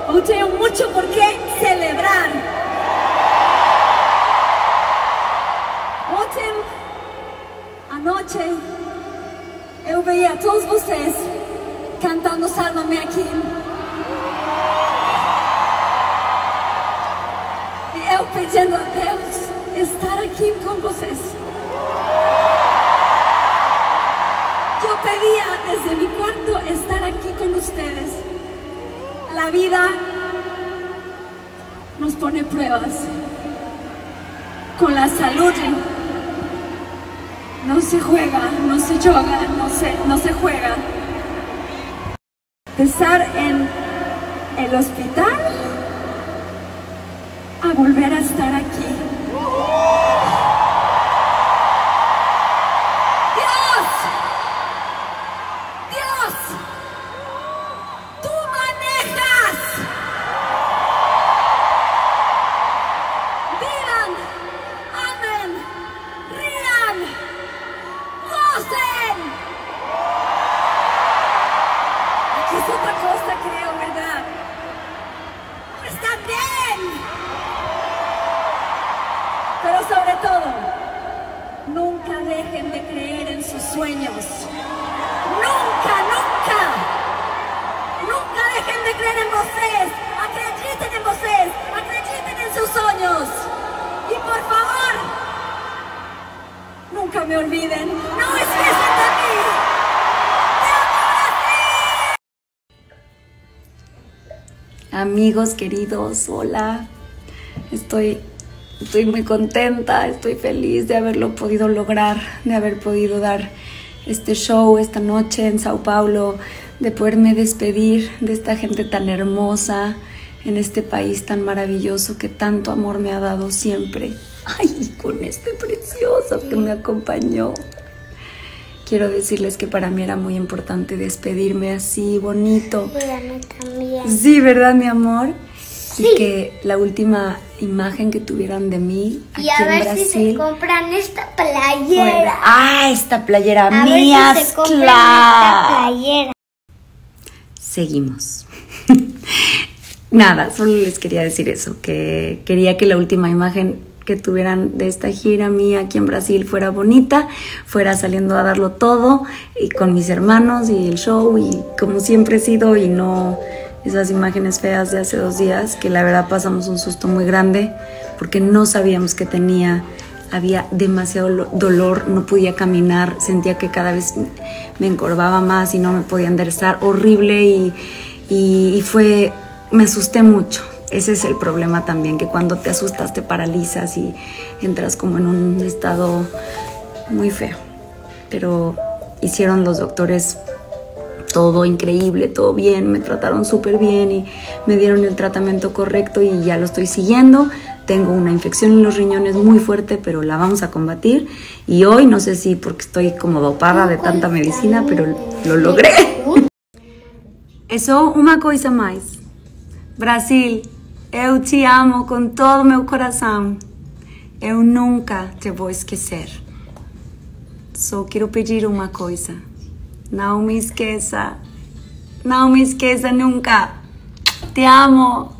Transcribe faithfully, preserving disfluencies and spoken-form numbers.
Eu tenho muito por que celebrar. Ontem, à noite, eu veia todos vocês cantando Sálvame aqui. E eu pedindo a Deus estar aqui com vocês. Eu pedia desde mi cuarto estar aqui com ustedes. La vida nos pone pruebas. Con la salud no se juega, no se juega, no se, no se juega. Estar en el hospital a volver a estar aquí. Dios, Dios, tú manejas. Vivan, amen, rían, gocen. Aquí es otra cosa, creo, ¿verdad? Pues también. Pero sobre todo, nunca dejen de creer en sus sueños. Nunca, nunca. Nunca dejen de creer en vocês. Acrediten en vocês. Acrediten en sus sueños. Y por favor, nunca me olviden. No esquecen de mí. ¡Te amo, Brasil! Amigos queridos, hola. Estoy, estoy muy contenta, estoy feliz de haberlo podido lograr, de haber podido dar este show esta noche en Sao Paulo, de poderme despedir de esta gente tan hermosa en este país tan maravilloso que tanto amor me ha dado siempre. Ay, con este precioso que me acompañó. Quiero decirles que para mí era muy importante despedirme así, bonito. Para mí también. Sí, ¿verdad, mi amor? Sí. Y que la última imagen que tuvieran de mí aquí Y a en ver Brasil si se compran esta fuera- playera. Ah, esta playera A mía, ver si se compran claro. esta playera. Seguimos. Nada, solo les quería decir eso, que quería que la última imagen que tuvieran de esta gira mía aquí en Brasil fuera bonita, fuera saliendo a darlo todo y con mis hermanos y el show y como siempre he sido, y no esas imágenes feas de hace dos días que la verdad pasamos un susto muy grande porque no sabíamos que tenía, había demasiado lo- dolor, no podía caminar, sentía que cada vez me encorvaba más y no me podía enderezar, horrible, y, y, y fue, me asusté mucho. Ese es el problema también, que cuando te asustas te paralizas y entras como en un estado muy feo. Pero hicieron los doctores todo increíble, todo bien, me trataron súper bien y me dieron el tratamiento correcto y ya lo estoy siguiendo. Tengo una infección en los riñones muy fuerte, pero la vamos a combatir. Y hoy, no sé si porque estoy como dopada de tanta medicina, pero lo logré. Eso, uma coisa mais. Brasil, eu te amo com todo o meu coração. Eu nunca te vou esquecer. Só quero pedir uma coisa. Não me esqueça. Não me esqueça nunca. Te amo.